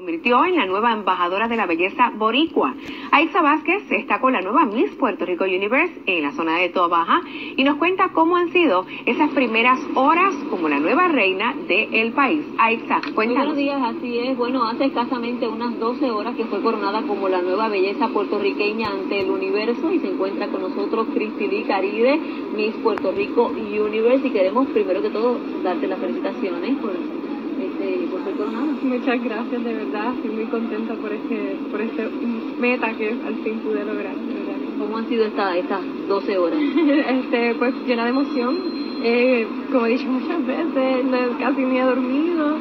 convirtió en la nueva embajadora de la belleza boricua. Aixa Vázquez está con la nueva Miss Puerto Rico Universe en la zona de Toa Baja y nos cuenta cómo han sido esas primeras horas como la nueva reina del país. Aixa, cuéntanos. Buenos días, así es. Bueno, hace escasamente unas 12 horas que fue coronada como la nueva belleza puertorriqueña ante el universo y se encuentra con nosotros Cristi Lee Caride, Miss Puerto Rico Universe, y queremos primero que todo darte las felicitaciones por ser coronada. Muchas gracias, de verdad, estoy muy contenta por este meta que al fin pude lograr, de verdad. ¿Cómo han sido estas 12 horas? Pues llena de emoción, como he dicho muchas veces, casi ni he dormido,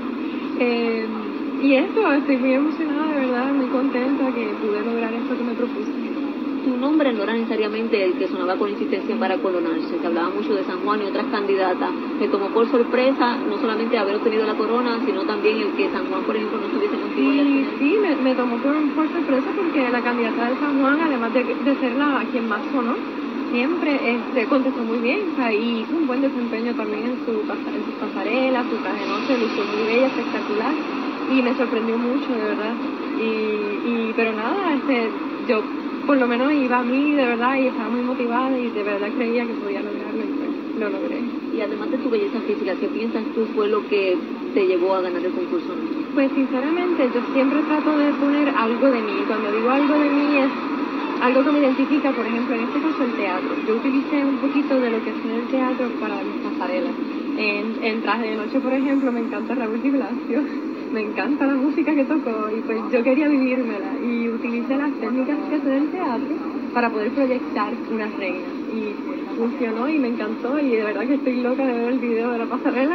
y estoy muy emocionada, de verdad, muy contenta que pude lograr esto que me propuse. Tu nombre no era necesariamente el que sonaba con insistencia para coronarse, se hablaba mucho de San Juan y otras candidatas. Me tomó por sorpresa no solamente haber obtenido la corona, sino también el que San Juan, por ejemplo, no estuviese contigo. Sí, me tomó por sorpresa porque la candidata de San Juan, además de ser la quien más sonó, siempre contestó muy bien, o sea, y hizo un buen desempeño también en sus pasarelas, su traje de noche, lució muy bella, espectacular, y me sorprendió mucho, de verdad. Pero nada, yo por lo menos iba a mí, de verdad, y estaba muy motivada y de verdad creía que podía lograrlo y pues lo logré. Y además de tu belleza física, ¿qué piensas tú fue lo que te llevó a ganar el concurso? Pues sinceramente yo siempre trato de poner algo de mí. Cuando digo algo de mí es algo que me identifica, por ejemplo, en este caso el teatro. Yo utilicé un poquito de lo que es el teatro para mis pasarelas. En Traje de Noche, por ejemplo, me encanta Raúl Di Blasio, me encanta la música que tocó y pues yo quería vivírmela y utilicé las técnicas que se del teatro para poder proyectar una reina y funcionó y me encantó y de verdad que estoy loca de ver el video de la pasarela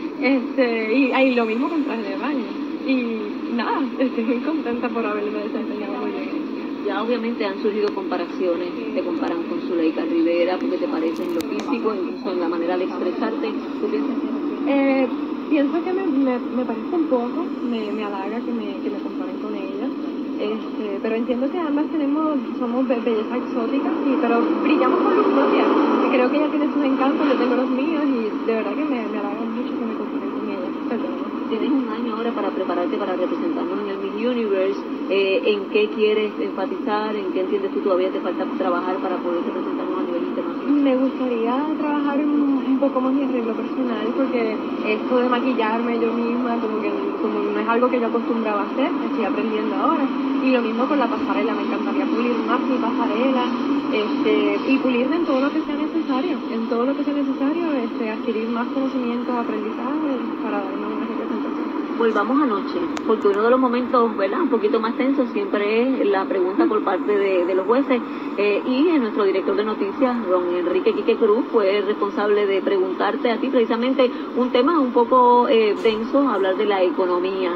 y lo mismo con Traje de Baño y nada, estoy muy contenta por haberme desempeñado muy bien. Ya obviamente han surgido comparaciones, te comparan con Zuleika Rivera porque te parece en lo físico, incluso en la manera de expresarte. ¿Tú piensas? Pienso que me parece un poco, me halaga que me comparen con ella, pero entiendo que ambas somos belleza exótica, sí, pero brillamos con luz propia, y creo que ella tiene sus encantos, yo tengo los míos, y de verdad que me halaga mucho que me comparen con ella. Perdón. Tienes un año ahora para prepararte para representarnos en el Miss Universe. ¿En qué quieres enfatizar? ¿En qué entiendes tú todavía te falta trabajar para poder representarnos a nivel internacional? Me gustaría trabajar un poco más mi arreglo personal, porque esto de maquillarme yo misma, como no es algo que yo acostumbraba a hacer, estoy aprendiendo ahora. Y lo mismo con la pasarela, me encantaría pulir más mi pasarela, y pulirme en todo lo que sea necesario, adquirir más conocimientos, aprendizaje para darme una representación. Volvamos anoche, porque uno de los momentos, ¿verdad?, un poquito más tensos siempre es la pregunta por parte de los jueces, y nuestro director de noticias, don Enrique Quique Cruz, fue responsable de preguntarte a ti precisamente un tema un poco denso, hablar de la economía.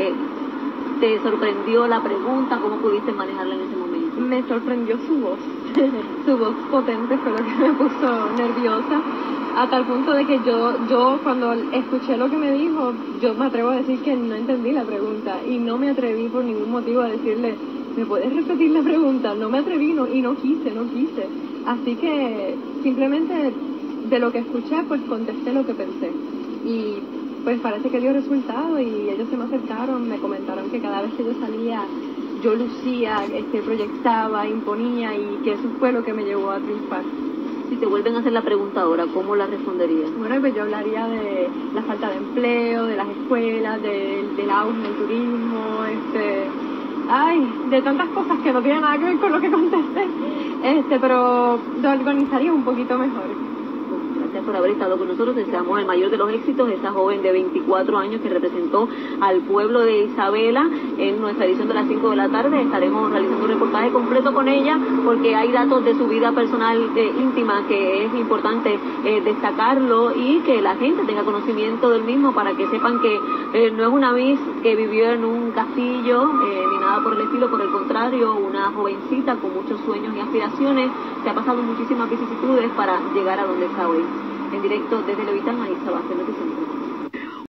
¿Te sorprendió la pregunta? ¿Cómo pudiste manejarla en ese momento? Me sorprendió su voz, su voz potente fue lo que me puso nerviosa, a tal punto de que yo cuando escuché lo que me dijo, yo me atrevo a decir que no entendí la pregunta y no me atreví por ningún motivo a decirle, ¿me puedes repetir la pregunta? No me atreví y no quise. Así que simplemente de lo que escuché, pues contesté lo que pensé. Y pues parece que dio resultado y ellos se me acercaron, me comentaron que cada vez que yo salía, yo lucía, proyectaba, imponía y que eso fue lo que me llevó a triunfar. Si te vuelven a hacer la pregunta ahora, ¿cómo la responderías? Bueno, pues yo hablaría de la falta de empleo, de las escuelas, del auge del turismo, de tantas cosas que no tienen nada que ver con lo que contesté, pero lo organizaría un poquito mejor. Gracias por haber estado con nosotros, deseamos el mayor de los éxitos, esa joven de 24 años que representó al pueblo de Isabela en nuestra edición de las 5 de la tarde. Estaremos realizando un reportaje completo con ella porque hay datos de su vida personal íntima que es importante destacarlo y que la gente tenga conocimiento del mismo para que sepan que no es una Miss que vivió en un castillo ni nada por el estilo, por el contrario, una jovencita con muchos sueños y aspiraciones que ha pasado muchísimas vicisitudes para llegar a donde está hoy. En directo desde Levitán, Aixa Vázquez, Noticias.